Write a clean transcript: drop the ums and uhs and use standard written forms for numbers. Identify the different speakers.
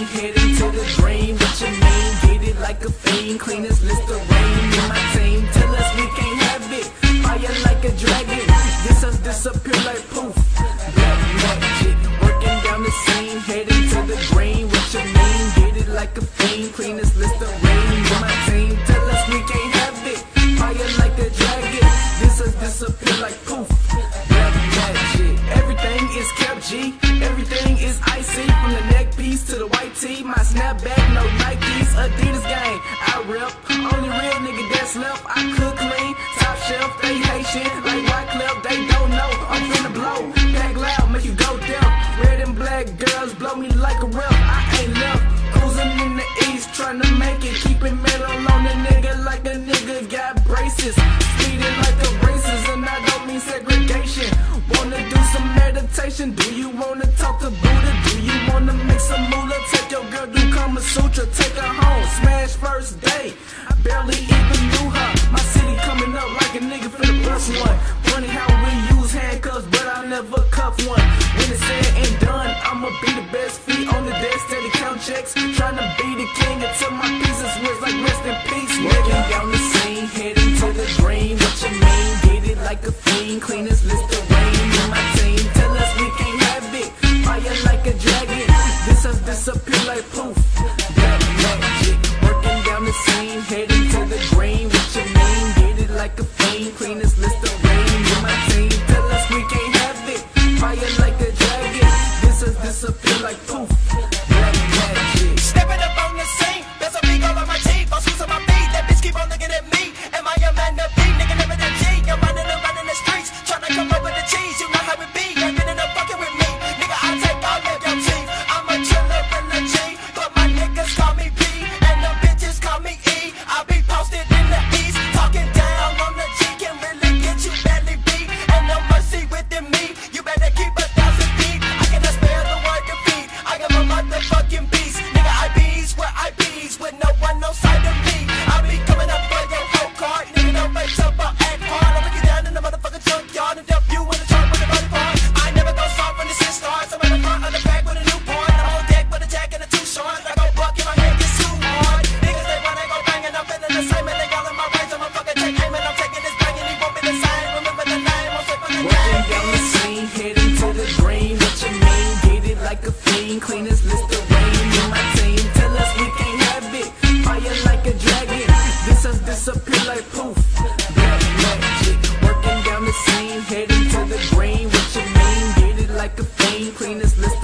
Speaker 1: heading to the green. What you mean? Get it like a fiend. Cleanest Listerine in my team. Tell us we can't have it. Fire like a dragon. This us disappear like poof. Black magic. Working down the scene. Heading to the green. What you mean? Get it like a fiend. Cleanest Listerine in my team. Tell us we can't have it. Fire like a dragon. This us disappear like poof. Black magic. Everything is kept G. Everything is icy. From the neck piece to the white tee. My snapback, no Nikes. Adidas gang, I rep. Only real nigga that's left. I cook clean, top shelf. They Haitian like Wyclef. They don't know I'm finna blow. Pack loud, make you go deaf. Red and black girls blow me like a rep. I ain't left. Cruising in the east, trying to make it. Keeping metal on the nigga like a nigga got braces. Speeding like a racist, and I don't mean segregation. Wanna do some meditation? Do you wanna talk to Buddha? Do you wanna make some moolah? Take your girl, do Kama Sutra, take her home. Smash first day, I barely even knew her. My city coming up like a nigga finna bust one. Funny how we use handcuffs, but I never cuff one. When it's said and done, I'ma be the best. Feet on the desk, steady count checks. Tryna be the king until my pieces was like rest in peace. Working down the scene, heading to the green. What you mean? Get it like a fiend. Cleanest Listerine in my team. Tell us we can't have it. Fire like a dragon. This us disappear like poof. Black magic. Working down the scene, heading to the green. What you mean? Get it like a fiend. Cleanest Listerine in my team. Tell us we can't have it. Fire like a dragon. This us disappear like poof. Black magic.
Speaker 2: Stepping up on the scene, there's a big all on my teeth. I'll shoes on my feet, that bitch keep on looking at me. Am I a man to be? Nigga never that G. I'm running around in the streets, tryna come up with the cheese. You know how it be, ain't been enough fucking with me. Nigga, I'll take all of your teeth. I'm a chiller in the G, but my niggas call me P, and the bitches call me E. I'll be posted in the east, talking down on the G. Can really get you badly beat, and no mercy within me. You better keep 1,000 feet. I cannot spare the word defeat. I am a motherfucking beast. Nigga, I bees where I bees, with no one no side of me. I'll be coming up for your whole card. Nigga, don't face up or act hard. I'll break you down in the motherfucking junkyard and dump you in the trunk with a body part. I never go soft when the shit starts. I'm in the front of the back with a new porn. I'm on deck with a jack and a two short. I go buck in my head, get too hard. Niggas they run, they go bang, and I'm feeling the same. And they all in my range. I'm a fucking take aim, and I'm taking this bang, and he won't be the same. Remember the name, I'm safe on the
Speaker 1: Working down the scene, heading to the green. What you mean? Get it like a fiend. Cleanest Listerine in my team. Tell us we can't have it. Fire like a dragon. This us disappear like poof. Black magic. Working down the scene, heading to the green. What you mean? Get it like a fiend. Cleanest Listerine.